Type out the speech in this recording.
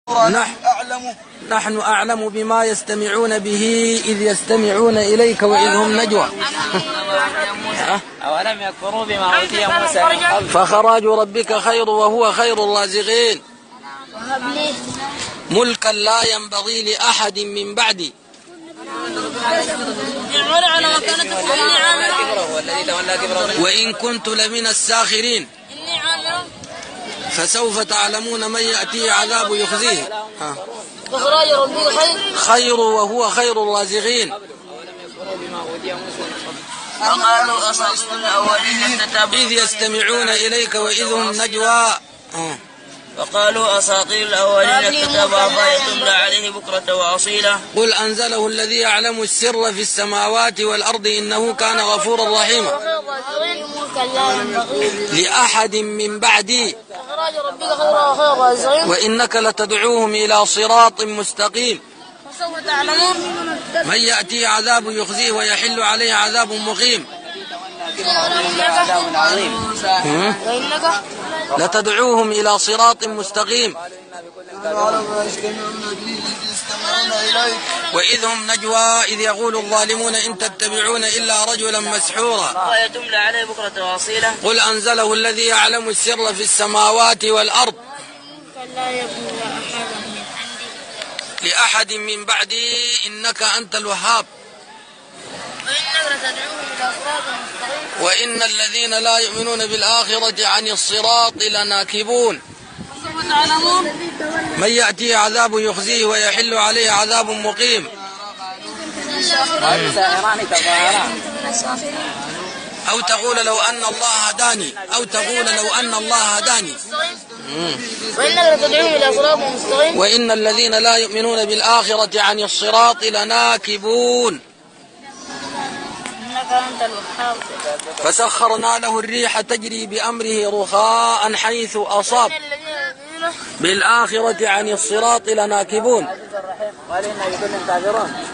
نحن أعلم بما يستمعون به إذ يستمعون إليك وإذ هم نجوى. أولم يكفروا بما أوتي موسى من قبل فخراج ربك خير وهو خير الرازقين ملكا لا ينبغي لأحد من بعدي وإن كنت لمن الساخرين فسوف تعلمون من يأتيه عذاب يخزيه. فخراج ربك خير وهو خير الرازقين إذ يستمعون إليك وإذ هم نجوى. وقالوا أساطير الأولين اكتتبها فيتملى عليه بكرة وأصيلا قل أنزله الذي يعلم السر في السماوات والأرض إنه كان غفورا رحيما لأحد من بعدي وإنك لتدعوهم إلى صراط مستقيم من يأتي عذاب يخزيه ويحل عليه عذاب مقيم لتدعوهم إلى صراط مستقيم وإذ هم نجوى إذ يقول الظالمون إن تتبعون إلا رجلا مسحورا قل أنزله الذي يعلم السر في السماوات والأرض لأحد من بعدي إنك أنت الوهاب وإن الذين لا يؤمنون بالآخرة عن الصراط لناكبون من يأتي عذاب يخزيه ويحل عليه عذاب مقيم أو تقول لو أن الله هداني وإن الذين لا يؤمنون بالآخرة عن الصراط لناكبون فسخرنا له الريح تجري بأمره رخاء حيث أصاب بالآخرة عن الصراط لناكبون